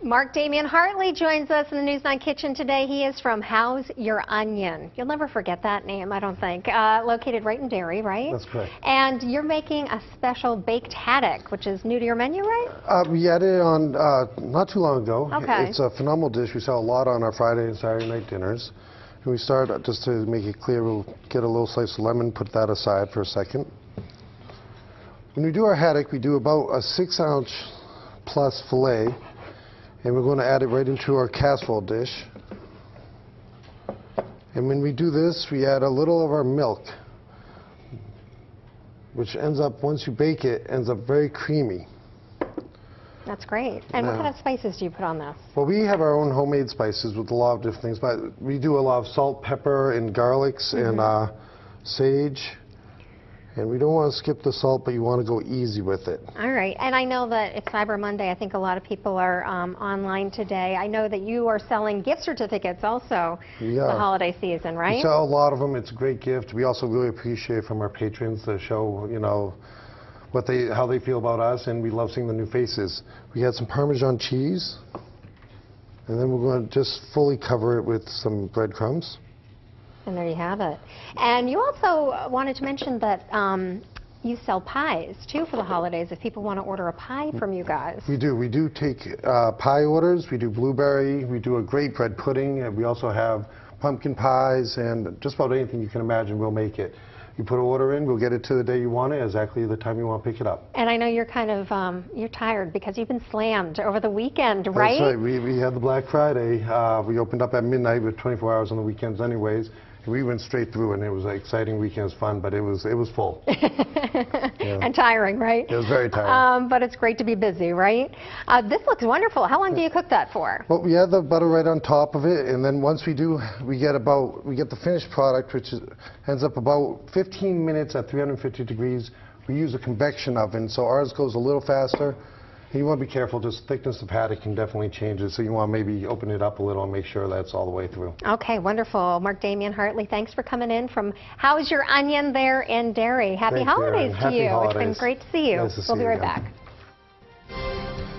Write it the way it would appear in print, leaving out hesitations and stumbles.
Marc-Damian Hartley joins us in the News 9 kitchen today. He is from How's Your Onion. You'll never forget that name, I don't think. Located right in Derry, right? That's correct. And you're making a special baked haddock, which is new to your menu, right? We added it on not too long ago. Okay. It's a phenomenal dish. We sell a lot on our Friday and Saturday night dinners. And we start, just to make it clear, we'll get a little slice of lemon, put that aside for a second. When we do our haddock, we do about a 6-ounce plus filet. And we're going to add it right into our casserole dish. And when we do this, we add a little of our milk, which ends up, once you bake it, ends up very creamy. That's great. And what kind of spices do you put on this? Well, we have our own homemade spices with a lot of different things, but we do a lot of salt, pepper, and garlics, and sage. And we don't want to skip the salt, but you want to go easy with it. All right. And I know that it's Cyber Monday. I think a lot of people are online today. I know that you are selling gift certificates also the holiday season, right? We sell a lot of them. It's a great gift. We also really appreciate from our patrons to show, you know, how they feel about us, and we love seeing the new faces. We had some Parmesan cheese, and then we're going to just fully cover it with some breadcrumbs. And there you have it. And you also wanted to mention that you sell pies, too, for the holidays, if people want to order a pie from you guys. We do. We do take pie orders. We do blueberry. We do a great bread pudding. And we also have pumpkin pies, and just about anything you can imagine, we'll make it. You put an order in, we'll get it to the day you want it, exactly the time you want to pick it up. And I know you're kind of, you're tired because you've been slammed over the weekend, right? That's right. We had the Black Friday. We opened up at midnight with 24 hours on the weekends anyways. We went straight through, and it was an exciting weekend. It was fun, but it was full. And tiring, right? It was very tiring. But it's great to be busy, right? This looks wonderful. How long do you cook that for? Well, we add the butter right on top of it, and then once we do, we get the finished product, which ends up about 15 minutes at 350 degrees. We use a convection oven, so ours goes a little faster. You want to be careful, just thickness of haddock can definitely change it, so you want to maybe open it up a little and make sure that's all the way through. Okay, wonderful. Marc-Damian Hartley, thanks for coming in from How's Your Onion there in Derry. Happy holidays to you. Happy holidays. It's been great to see you. Nice to see We'll be you right again. back.